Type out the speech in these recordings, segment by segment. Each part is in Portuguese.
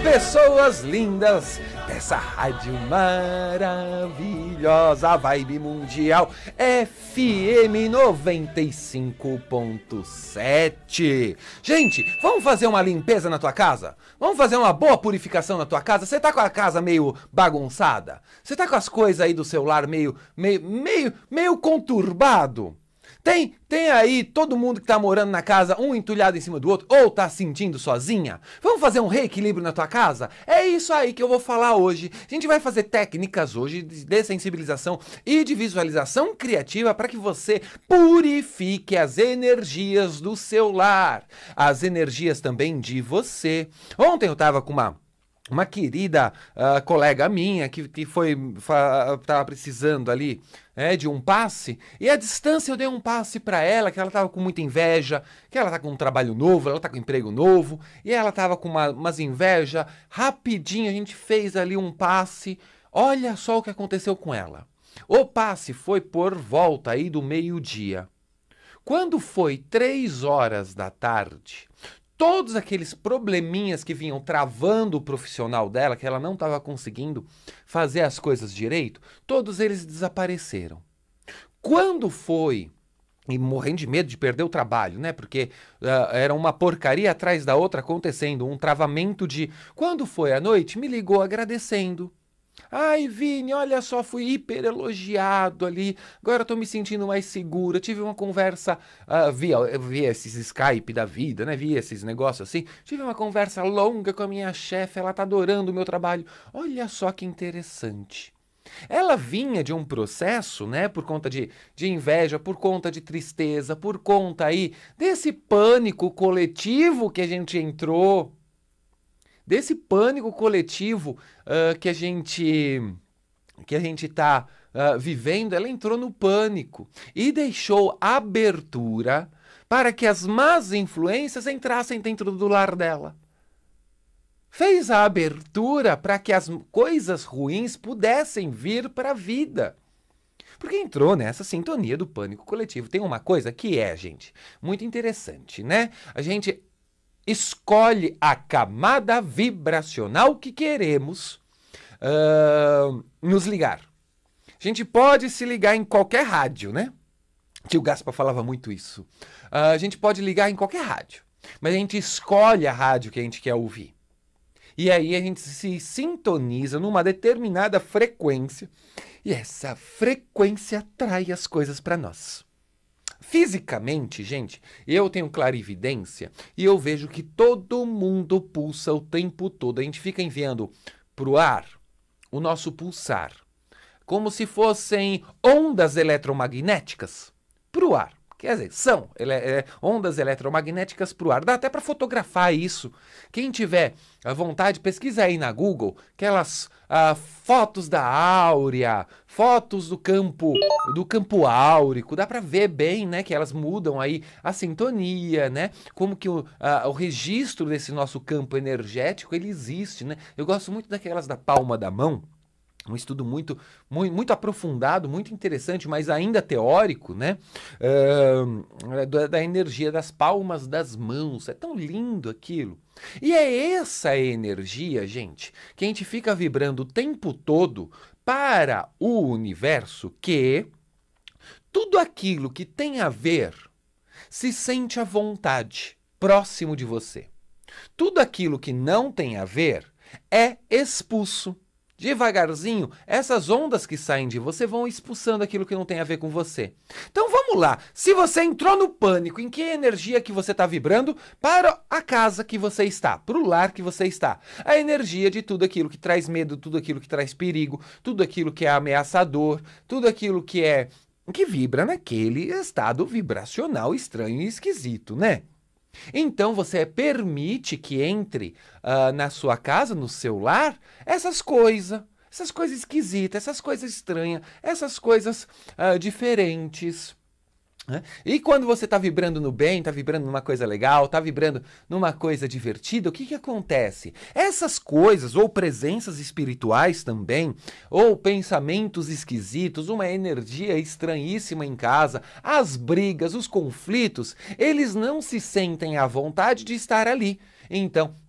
pessoas lindas dessa rádio maravilhosa, Vibe Mundial FM 95.7. Gente, vamos fazer uma limpeza na tua casa? Vamos fazer uma boa purificação na tua casa? Você tá com a casa meio bagunçada? Você tá com as coisas aí do celular meio conturbado? Tem aí todo mundo que tá morando na casa, um entulhado em cima do outro, ou tá sentindo sozinha? Vamos fazer um reequilíbrio na tua casa? É isso aí que eu vou falar hoje. A gente vai fazer técnicas hoje de sensibilização e de visualização criativa para que você purifique as energias do seu lar, as energias também de você. Ontem eu tava com uma querida colega minha que estava precisando ali de um passe, e à distância eu dei um passe para ela, que ela estava com muita inveja, que ela está com um trabalho novo, ela está com um emprego novo, e ela estava com umas inveja. Rapidinho a gente fez ali um passe. Olha só o que aconteceu com ela. O passe foi por volta aí do meio-dia. Quando foi 3 horas da tarde, todos aqueles probleminhas que vinham travando o profissional dela, que ela não estava conseguindo fazer as coisas direito, todos eles desapareceram. Quando foi, e morrendo de medo de perder o trabalho, né? Porque era uma porcaria atrás da outra acontecendo, um travamento de... Quando foi à noite, me ligou agradecendo. Ai, Vini, olha só, fui hiper elogiado ali, agora eu tô me sentindo mais segura. Tive uma conversa via esses Skype da vida, né? Via esses negócios assim. Tive uma conversa longa com a minha chefe, ela tá adorando o meu trabalho. Olha só que interessante. Ela vinha de um processo, né, por conta de inveja, por conta de tristeza, por conta aí desse pânico coletivo que a gente entrou. Desse pânico coletivo que a gente está vivendo. Ela entrou no pânico e deixou abertura para que as más influências entrassem dentro do lar dela. Fez a abertura para que as coisas ruins pudessem vir para a vida. Porque entrou nessa sintonia do pânico coletivo. Tem uma coisa que gente, muito interessante, né? A gente escolhe a camada vibracional que queremos nos ligar. A gente pode se ligar em qualquer rádio, né? Tio Gaspar falava muito isso. A gente pode ligar em qualquer rádio, mas a gente escolhe a rádio que a gente quer ouvir. E aí a gente se sintoniza numa determinada frequência, e essa frequência atrai as coisas para nós. Fisicamente, gente, eu tenho clarividência e eu vejo que todo mundo pulsa o tempo todo. A gente fica enviando para o ar o nosso pulsar, como se fossem ondas eletromagnéticas para o ar. Quer dizer, são ondas eletromagnéticas para o ar. Dá até para fotografar isso. Quem tiver a vontade, pesquisa aí na Google aquelas fotos da áurea, fotos do campo áurico. Dá para ver bem, né, que elas mudam aí a sintonia, né? Como que o registro desse nosso campo energético ele existe, né? Eu gosto muito daquelas da palma da mão. Um estudo muito aprofundado, muito interessante, mas ainda teórico, né? Da energia das palmas das mãos. É tão lindo aquilo. E é essa energia, gente, que a gente fica vibrando o tempo todo para o universo, que tudo aquilo que tem a ver se sente à vontade, próximo de você. Tudo aquilo que não tem a ver é expulso. Devagarzinho, essas ondas que saem de você vão expulsando aquilo que não tem a ver com você. Então vamos lá, se você entrou no pânico, em que energia que você está vibrando para a casa que você está, para o lar que você está? A energia de tudo aquilo que traz medo, tudo aquilo que traz perigo, tudo aquilo que é ameaçador, tudo aquilo que vibra naquele estado vibracional estranho e esquisito, né? Então você permite que entre na sua casa, no seu lar, essas coisas esquisitas, essas coisas estranhas, essas coisas diferentes. Né? E quando você está vibrando no bem, está vibrando numa coisa legal, está vibrando numa coisa divertida, o que acontece? Essas coisas, ou presenças espirituais também, ou pensamentos esquisitos, uma energia estranhíssima em casa, as brigas, os conflitos, eles não se sentem à vontade de estar ali. Então,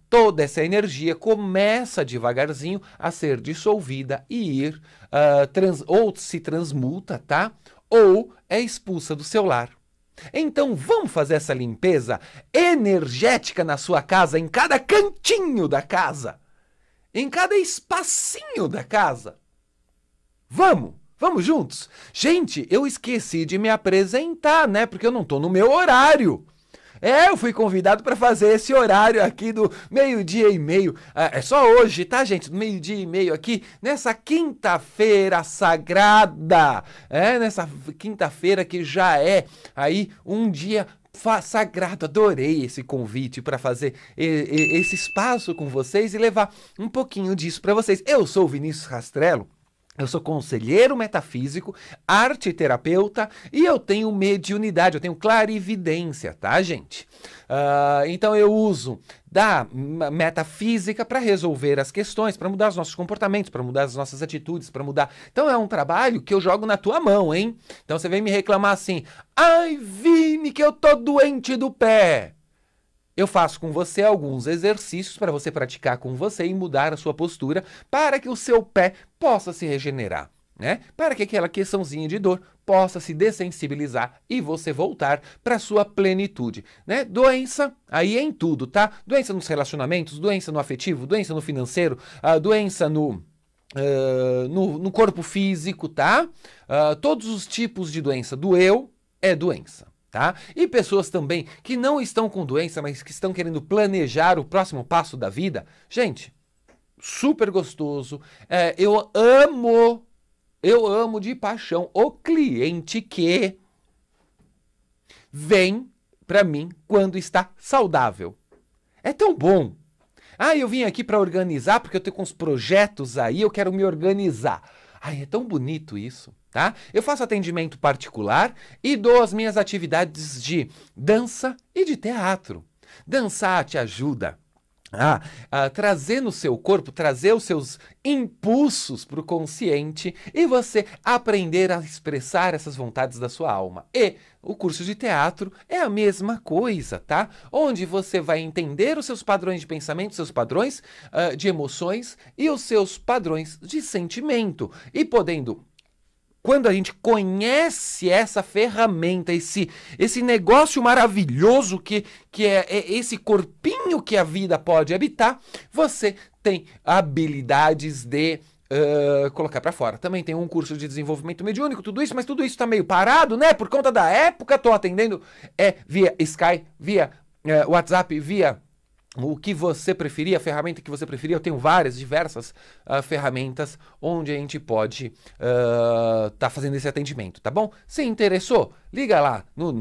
toda essa energia começa devagarzinho a ser dissolvida e ir, ou se transmuta, tá? Ou é expulsa do seu lar. Então vamos fazer essa limpeza energética na sua casa, em cada cantinho da casa, em cada espacinho da casa. Vamos! Vamos juntos? Gente, eu esqueci de me apresentar, né? Porque eu não tô no meu horário. Eu fui convidado para fazer esse horário aqui do 12:30. É só hoje, tá, gente? Do 12:30 aqui, nessa quinta-feira sagrada. Nessa quinta-feira que já é aí um dia sagrado. Adorei esse convite para fazer esse espaço com vocês e levar um pouquinho disso para vocês. Eu sou o Vinícius Rastrello. Eu sou conselheiro metafísico, arteterapeuta e eu tenho mediunidade, eu tenho clarividência, tá, gente? Então eu uso da metafísica para resolver as questões, para mudar os nossos comportamentos, para mudar as nossas atitudes, para mudar... Então é um trabalho que eu jogo na tua mão, hein? Então você vem me reclamar assim, ai, Vini, que eu tô doente do pé. Eu faço com você alguns exercícios para você praticar com você e mudar a sua postura para que o seu pé possa se regenerar, né? Para que aquela questãozinha de dor possa se dessensibilizar e você voltar para a sua plenitude, né? Doença aí em tudo, tá? Doença nos relacionamentos, doença no afetivo, doença no financeiro, doença no corpo físico, tá? Todos os tipos de doença. Doeu é doença. Tá? E pessoas também que não estão com doença, mas que estão querendo planejar o próximo passo da vida. Gente, super gostoso. Eu amo de paixão o cliente que vem para mim quando está saudável. É tão bom. Eu vim aqui para organizar porque eu tenho uns projetos aí, eu quero me organizar. É tão bonito isso. Tá? Eu faço atendimento particular e dou as minhas atividades de dança e de teatro. Dançar te ajuda a trazer no seu corpo, trazer os seus impulsos para o consciente e você aprender a expressar essas vontades da sua alma. E o curso de teatro é a mesma coisa, tá? Onde você vai entender os seus padrões de pensamento, seus padrões de emoções e os seus padrões de sentimento. E podendo... Quando a gente conhece essa ferramenta, esse negócio maravilhoso que é esse corpinho que a vida pode habitar, você tem habilidades de colocar para fora. Também tem um curso de desenvolvimento mediúnico, tudo isso, mas tudo isso está meio parado, né? Por conta da época, estou atendendo via Skype, via WhatsApp, via... O que você preferir, a ferramenta que você preferir, eu tenho várias, diversas ferramentas onde a gente pode tá fazendo esse atendimento, tá bom? Se interessou, liga lá no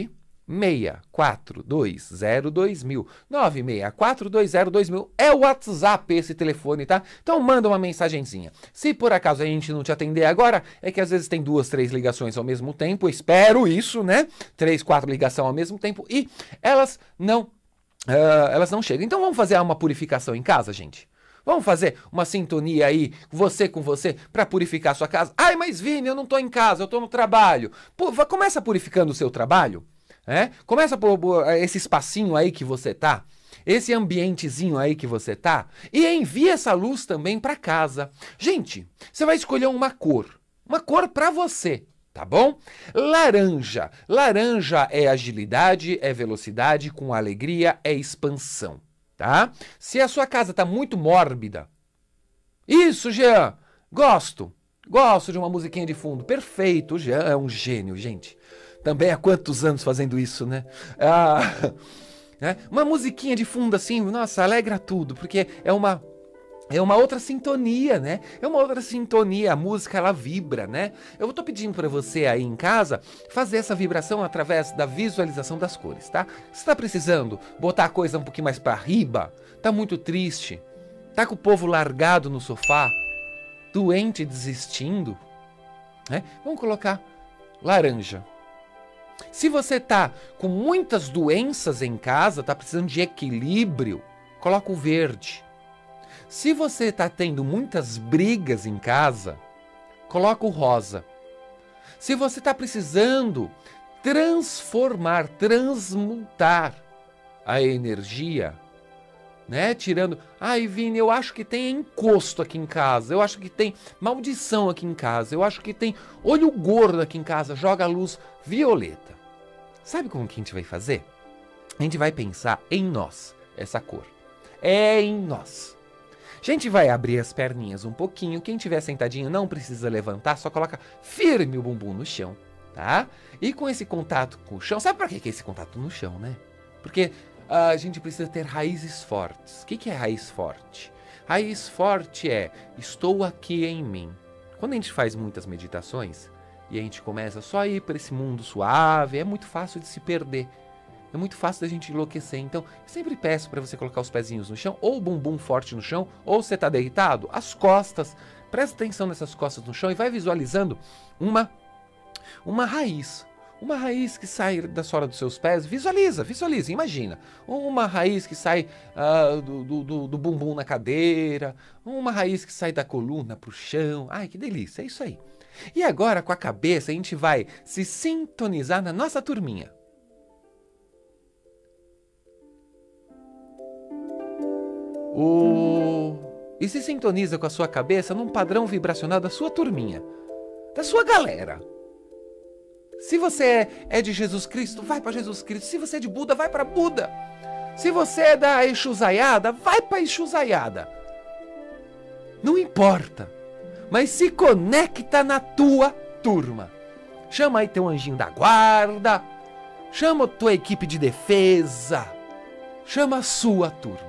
964202000, 964202000, é o WhatsApp esse telefone, tá? Então manda uma mensagenzinha. Se por acaso a gente não te atender agora, é que às vezes tem 2, 3 ligações ao mesmo tempo, espero isso, né? 3, 4 ligações ao mesmo tempo e elas não chegam. Então vamos fazer uma purificação em casa, gente? Vamos fazer uma sintonia aí, você com você, para purificar a sua casa? Mas Vini, eu não tô em casa, eu tô no trabalho. Começa purificando o seu trabalho, né? Começa por esse espacinho aí que você tá, esse ambientezinho aí que você tá, e envia essa luz também para casa. Gente, você vai escolher uma cor para você. Tá bom? Laranja. Laranja é agilidade, é velocidade, com alegria, é expansão, tá? Se a sua casa tá muito mórbida... Isso, Jean! Gosto de uma musiquinha de fundo. Perfeito, o Jean é um gênio, gente. Também há quantos anos fazendo isso, né? Uma musiquinha de fundo assim, nossa, alegra tudo, porque é uma outra sintonia, né? É uma outra sintonia, a música ela vibra, né? Eu tô pedindo para você aí em casa fazer essa vibração através da visualização das cores, tá? Você tá precisando botar a coisa um pouquinho mais para riba? Tá muito triste? Tá com o povo largado no sofá? Doente, desistindo? Né? Vamos colocar laranja. Se você tá com muitas doenças em casa, tá precisando de equilíbrio, coloca o verde. Se você está tendo muitas brigas em casa, coloca o rosa. Se você está precisando transformar, transmutar a energia, né? Tirando, ai Vini, eu acho que tem encosto aqui em casa, eu acho que tem maldição aqui em casa, eu acho que tem olho gordo aqui em casa, joga a luz violeta. Sabe como que a gente vai fazer? A gente vai pensar em nós, essa cor. É em nós. A gente vai abrir as perninhas um pouquinho, quem tiver sentadinho não precisa levantar, só coloca firme o bumbum no chão, tá? E com esse contato com o chão, sabe pra que é esse contato no chão, né? Porque a gente precisa ter raízes fortes. O que é raiz forte? Raiz forte é, estou aqui em mim. Quando a gente faz muitas meditações e a gente começa só a ir para esse mundo suave, é muito fácil de se perder. É muito fácil da gente enlouquecer. Então, eu sempre peço para você colocar os pezinhos no chão, ou o bumbum forte no chão, ou você está deitado, as costas. Presta atenção nessas costas no chão e vai visualizando uma raiz. Uma raiz que sai da sola dos seus pés, visualiza, imagina. Uma raiz que sai do bumbum na cadeira, uma raiz que sai da coluna pro chão. Ai, que delícia, é isso aí. E agora, com a cabeça, a gente vai se sintonizar na nossa turminha. E se sintoniza com a sua cabeça num padrão vibracional da sua turminha, da sua galera. Se você é de Jesus Cristo, vai para Jesus Cristo. Se você é de Buda, vai para Buda. Se você é da Exuzaiada, vai para Exuzaiada. Não importa, mas se conecta na tua turma. Chama aí teu anjinho da guarda, chama a tua equipe de defesa, chama a sua turma.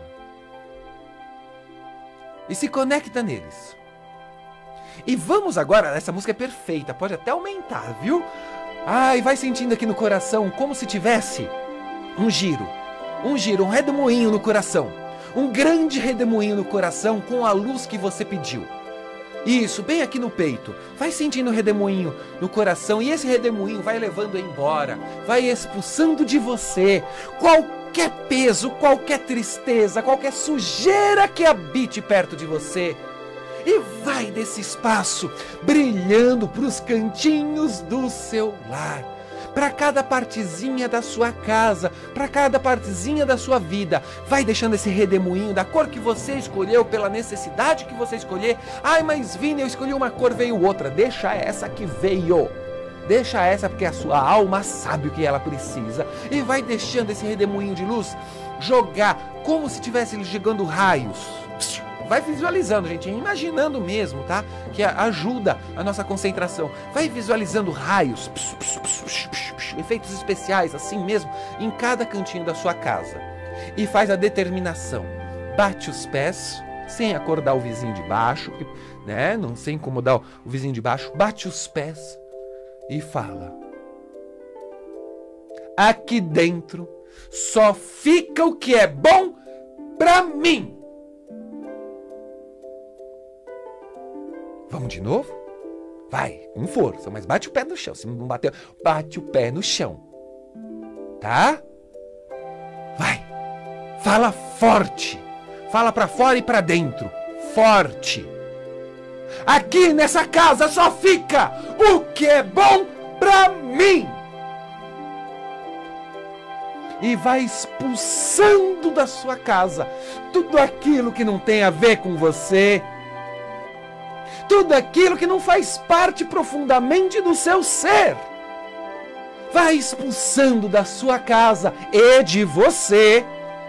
E se conecta neles. E vamos agora, essa música é perfeita, pode até aumentar, viu? Ai, vai sentindo aqui no coração como se tivesse um giro, um redemoinho no coração. Um grande redemoinho no coração com a luz que você pediu. Isso, bem aqui no peito. Vai sentindo o redemoinho no coração e esse redemoinho vai levando embora, vai expulsando de você qualquer peso, qualquer tristeza, qualquer sujeira que habite perto de você. E vai desse espaço brilhando para os cantinhos do seu lar, para cada partezinha da sua casa, para cada partezinha da sua vida. Vai deixando esse redemoinho da cor que você escolheu, pela necessidade que você escolher. Ai, mas Vini, eu escolhi uma cor, veio outra. Deixa essa que veio. Deixa essa porque a sua alma sabe o que ela precisa. E vai deixando esse redemoinho de luz jogar como se estivesse jogando raios. Vai visualizando, gente, imaginando mesmo, tá? Que ajuda a nossa concentração. Vai visualizando raios, efeitos especiais, assim mesmo, em cada cantinho da sua casa. E faz a determinação. Bate os pés, sem acordar o vizinho de baixo, né? Não sem incomodar o vizinho de baixo. Bate os pés e fala. Aqui dentro só fica o que é bom pra mim. Vamos de novo? Vai, com força, mas bate o pé no chão. Se não bateu, bate o pé no chão. Tá? Vai. Fala forte. Fala pra fora e pra dentro. Forte. Aqui nessa casa só fica o que é bom pra mim. E vai expulsando da sua casa tudo aquilo que não tem a ver com você. Tudo aquilo que não faz parte profundamente do seu ser. Vai expulsando da sua casa e de você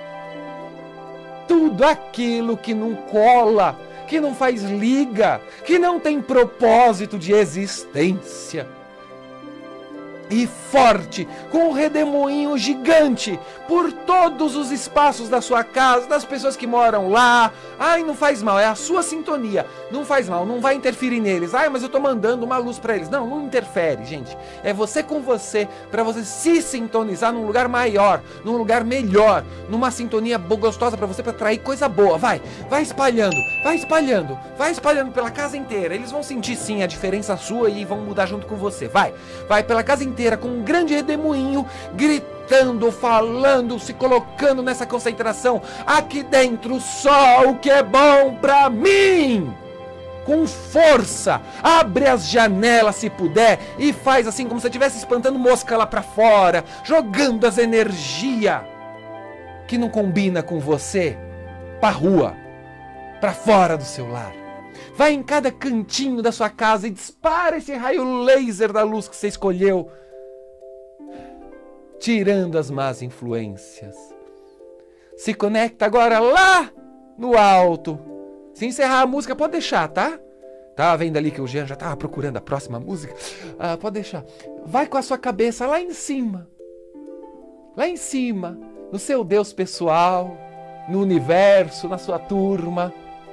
tudo aquilo que não cola, que não faz liga, que não tem propósito de existência. E forte, com um redemoinho gigante por todos os espaços da sua casa, das pessoas que moram lá. Ai, não faz mal, é a sua sintonia. Não faz mal, não vai interferir neles. Ai, mas eu tô mandando uma luz pra eles. Não, não interfere, gente. É você com você, pra você se sintonizar num lugar maior, num lugar melhor, numa sintonia gostosa pra você, pra atrair coisa boa. Vai espalhando, vai espalhando, vai espalhando pela casa inteira. Eles vão sentir sim a diferença sua e vão mudar junto com você. Vai pela casa inteira com um grande redemoinho, gritando, falando, se colocando nessa concentração. Aqui dentro só o que é bom pra mim. Com força, abre as janelas se puder e faz assim como se estivesse espantando mosca lá pra fora, jogando as energias que não combina com você pra rua, pra fora do seu lar. Vai em cada cantinho da sua casa e dispara esse raio laser da luz que você escolheu, tirando as más influências. Se conecta agora lá no alto. Se encerrar a música, pode deixar, tá? Tava vendo ali que o Jean já tava procurando a próxima música. Pode deixar. Vai com a sua cabeça lá em cima. Lá em cima, no seu Deus pessoal, no universo, na sua turma.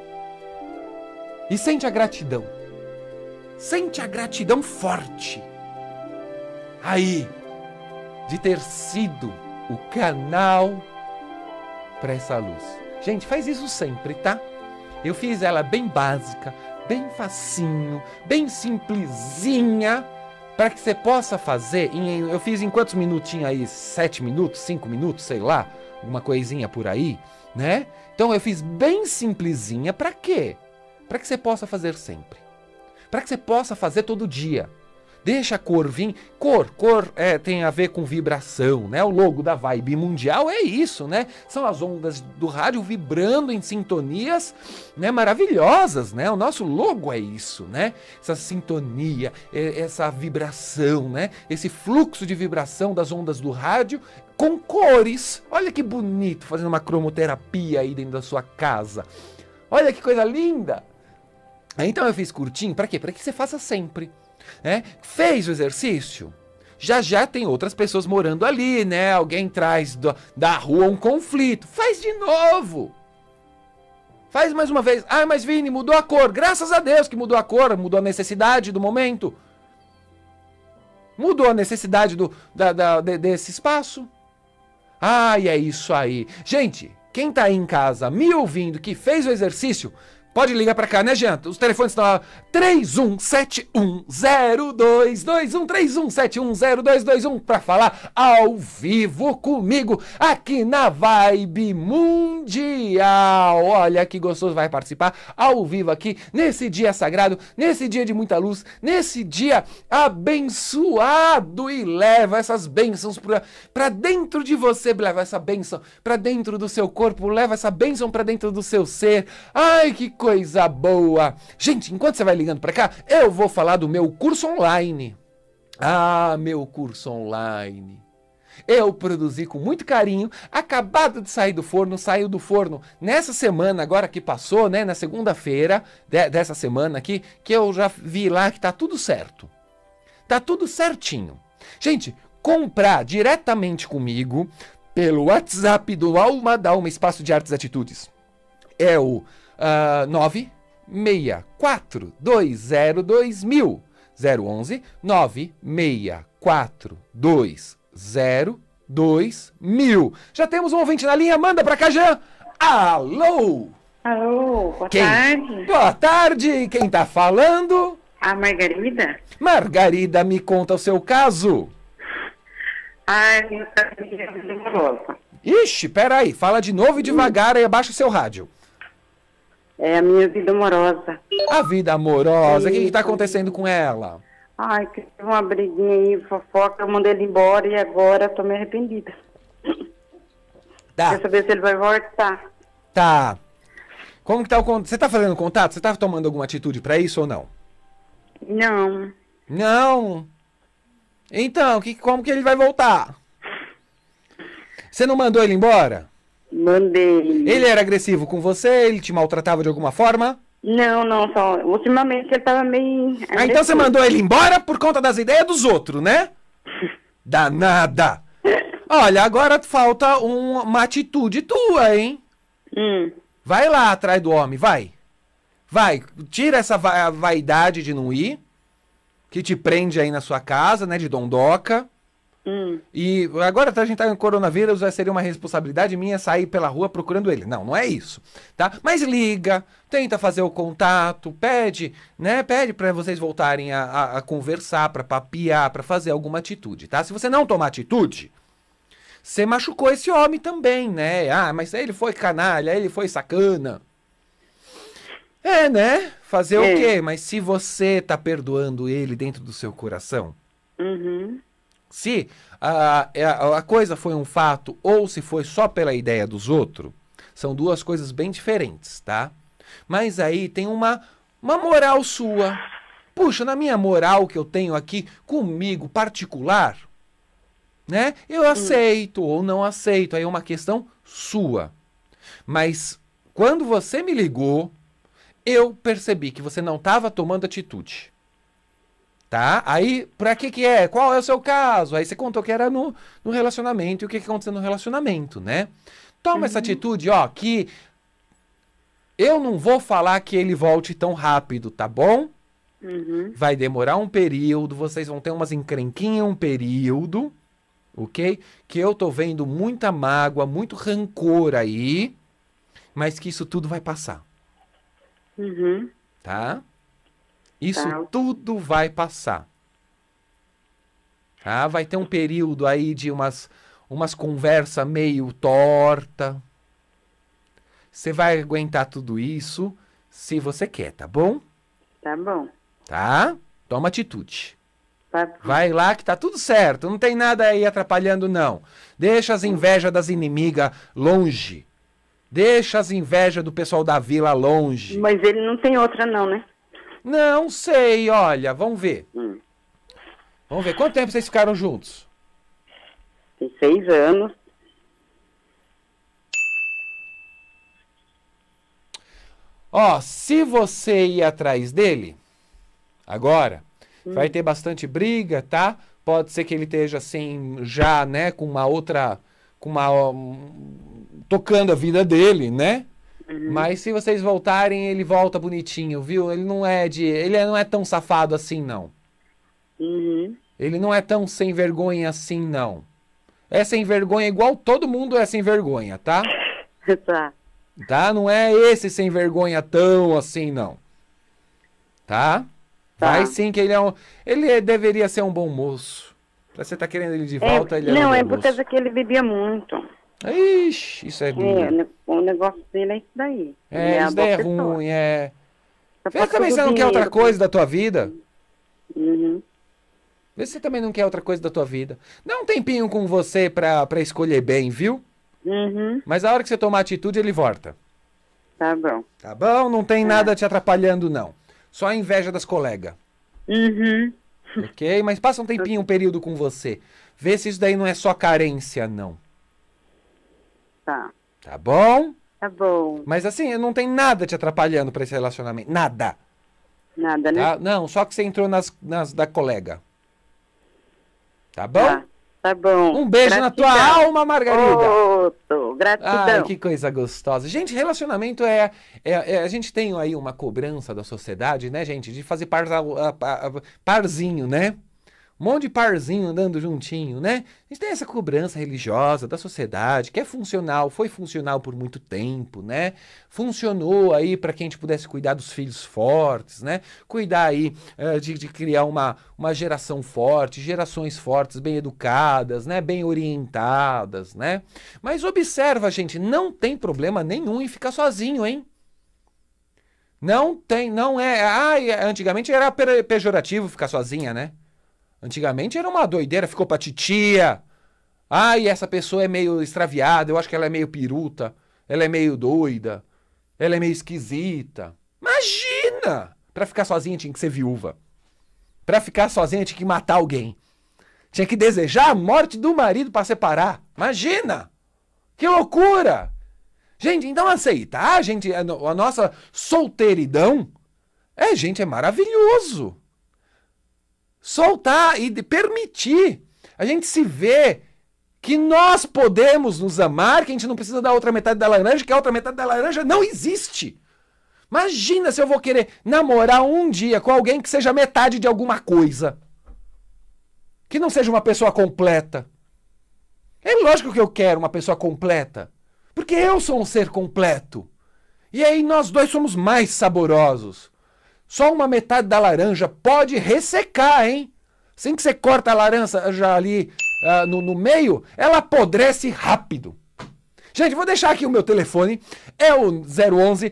E sente a gratidão. Sente a gratidão forte. Aí, de ter sido o canal para essa luz. Gente, faz isso sempre, tá? Eu fiz ela bem básica, bem facinho, bem simplesinha, para que você possa fazer. Eu fiz em quantos minutinhos aí? 7 minutos, 5 minutos, sei lá, uma coisinha por aí, né? Então eu fiz bem simplesinha, para quê? Para que você possa fazer sempre. Para que você possa fazer todo dia. Deixa a cor vir. Cor tem a ver com vibração, né? O logo da Vibe Mundial é isso, né? São as ondas do rádio vibrando em sintonias, né, maravilhosas, né? O nosso logo é isso, né? Essa sintonia, essa vibração, né? Esse fluxo de vibração das ondas do rádio com cores. Olha que bonito, fazendo uma cromoterapia aí dentro da sua casa. Olha que coisa linda! Então eu fiz curtinho, para quê? Para que você faça sempre. Fez o exercício? Já tem outras pessoas morando ali, né? Alguém traz da rua um conflito. Faz de novo! Faz mais uma vez. Mas Vini, mudou a cor. Graças a Deus que mudou a cor, mudou a necessidade do momento. Mudou a necessidade desse espaço. E é isso aí. Gente, quem tá aí em casa me ouvindo que fez o exercício, pode ligar pra cá, né, gente? Os telefones estão lá. 31710221, 31710221, pra falar ao vivo comigo aqui na Vibe Mundial. Olha que gostoso, vai participar ao vivo aqui nesse dia sagrado, nesse dia de muita luz, nesse dia abençoado, e leva essas bênçãos pra dentro de você, leva essa bênção pra dentro do seu corpo, leva essa bênção pra dentro do seu ser. Ai, que coisa boa! Gente, enquanto você vai ligando pra cá, eu vou falar do meu curso online. Meu curso online. Eu produzi com muito carinho, acabado de sair do forno, saiu do forno nessa semana, agora que passou, né, na segunda-feira dessa semana aqui, que eu já vi lá que tá tudo certo. Tá tudo certinho. Gente, comprar diretamente comigo pelo WhatsApp do Alma Dalma Espaço de Artes e Atitudes é o 964202000 011 964202000. Já temos um ouvinte na linha, manda pra cá, Jean. Alô? Alô, boa tarde. Boa tarde, quem tá falando? A Margarida. Margarida, me conta o seu caso. Minha família é amorosa. Ixi, peraí, fala de novo e devagar e abaixa o seu rádio. É a minha vida amorosa. A vida amorosa, o que tá acontecendo com ela? Que teve uma briguinha aí, fofoca, eu mandei ele embora e agora tô me arrependida. Tá. Quer saber se ele vai voltar. Tá. Como que tá o contato? Você tá fazendo contato? Você tá tomando alguma atitude pra isso ou não? Não. Não? Então, como que ele vai voltar? Você não mandou ele embora? Mandei. Ele era agressivo com você? Ele te maltratava de alguma forma? Não, só. Ultimamente ele tava meio. Então você mandou ele embora por conta das ideias dos outros, né? Danada! Olha, agora falta uma atitude tua, hein? Vai lá atrás do homem, vai. Vai, tira essa vaidade de não ir, que te prende aí na sua casa, né, de dondoca. E agora a gente tá em coronavírus, seria uma responsabilidade minha sair pela rua procurando ele. Não é isso, tá? Mas liga, tenta fazer o contato, pede pra vocês voltarem a conversar, pra papiar, pra fazer alguma atitude, tá? Se você não tomar atitude, você machucou esse homem também, né? Mas ele foi canalha, ele foi sacana. Né? Fazer o quê? Mas se você tá perdoando ele dentro do seu coração, se a coisa foi um fato ou se foi só pela ideia dos outros, São duas coisas bem diferentes, tá? Mas aí tem uma moral sua. Puxa, na minha moral que eu tenho aqui comigo, particular, né? Eu aceito ou não aceito, aí é uma questão sua. Mas quando você me ligou, eu percebi que você não estava tomando atitude. Tá? Aí, pra que é? Qual é o seu caso? Aí você contou que era no relacionamento e o que aconteceu no relacionamento, né? Toma essa atitude, ó, que eu não vou falar que ele volte tão rápido, tá bom? Vai demorar um período, vocês vão ter umas encrenquinhas um período, ok? Que eu tô vendo muita mágoa, muito rancor aí, mas que isso tudo vai passar. Tá? Isso tudo vai passar. Tá? Vai ter um período aí de umas conversas meio torta. Você vai aguentar tudo isso se você quer, tá bom? Tá bom. Tá? Toma atitude. Tá bom. Vai lá que tá tudo certo. Não tem nada aí atrapalhando, não. Deixa as invejas das inimigas longe. Deixa as invejas do pessoal da vila longe. Mas ele não tem outra não, né? Não sei, olha, vamos ver. Vamos ver. Quanto tempo vocês ficaram juntos? Tem 6 anos. Ó, se você ir atrás dele, agora, vai ter bastante briga, tá? Pode ser que ele esteja assim, já, né, com uma outra, tocando a vida dele, né? Mas se vocês voltarem, ele volta bonitinho, viu? Ele não é tão safado assim, não. Ele não é tão sem vergonha assim, não. É sem vergonha igual todo mundo é sem vergonha, tá? Tá. Tá? Não é esse sem vergonha tão assim, não. Tá? Vai sim que ele deveria ser um bom moço. Pra você tá querendo ele de volta, ele é um não, bom é moço. por causa que ele bebia muito. Ixi, isso é duro. O negócio dele é isso daí. Isso daí é ruim, Vê se também você não quer outra coisa da tua vida. Vê se você também não quer outra coisa da tua vida. Dá um tempinho com você pra escolher bem, viu? Mas a hora que você tomar atitude, ele volta. Tá bom. Tá bom? Não tem nada te atrapalhando, não. Só a inveja das colegas. Ok? Mas passa um tempinho, um período com você. Vê se isso daí não é só carência, não. Tá. Tá bom? Tá bom. Mas assim, não tem nada te atrapalhando pra esse relacionamento. Nada. Nada, né? Tá? Não, só que você entrou nas da colega. Tá bom? Tá bom. Um beijo na tua alma, Margarida. Outro. Gratidão. Ai, que coisa gostosa. Gente, relacionamento a gente tem aí uma cobrança da sociedade, né, gente? De fazer parzinho, né? Um monte de parzinho andando juntinho, né? A gente tem essa cobrança religiosa da sociedade, que é funcional, foi funcional por muito tempo, né? Funcionou aí para que a gente pudesse cuidar dos filhos fortes, né? Cuidar aí de criar uma geração forte, gerações fortes, bem educadas, né? Bem orientadas, né? Mas observa, gente, não tem problema nenhum em ficar sozinho, hein? Não tem, não é... antigamente era pejorativo ficar sozinha, né? Antigamente era uma doideira, ficou pra titia. Essa pessoa é meio extraviada, eu acho que ela é meio piruta, ela é meio doida, ela é meio esquisita. Imagina! Pra ficar sozinha tinha que ser viúva. Pra ficar sozinha tinha que matar alguém. Tinha que desejar a morte do marido pra separar. Imagina! Que loucura! Gente, então aceitar, gente, a nossa solteiridão, gente, é maravilhoso. Soltar e permitir a gente se ver que nós podemos nos amar, que a gente não precisa da outra metade da laranja, que a outra metade da laranja não existe. Imagina se eu vou querer namorar um dia com alguém que seja metade de alguma coisa. Que não seja uma pessoa completa. É lógico que eu quero uma pessoa completa. Porque eu sou um ser completo. E aí nós dois somos mais saborosos. Só uma metade da laranja pode ressecar, hein? Assim que você corta a laranja ali no meio, ela apodrece rápido. Gente, vou deixar aqui o meu telefone. É o 011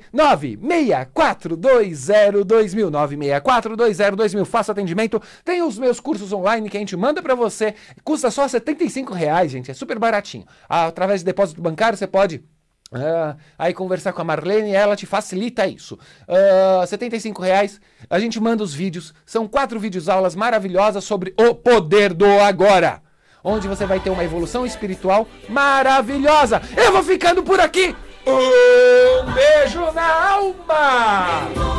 96420 2000. 96420 2000. Faça atendimento. Tem os meus cursos online que a gente manda pra você. Custa só R$ 75, gente. É super baratinho. Através de depósito bancário, você pode Aí conversar com a Marlene, ela te facilita isso. R$ 75, a gente manda os vídeos. São 4 vídeos aulas maravilhosas sobre o poder do agora, onde você vai ter uma evolução espiritual maravilhosa. Eu vou ficando por aqui. Um beijo na alma!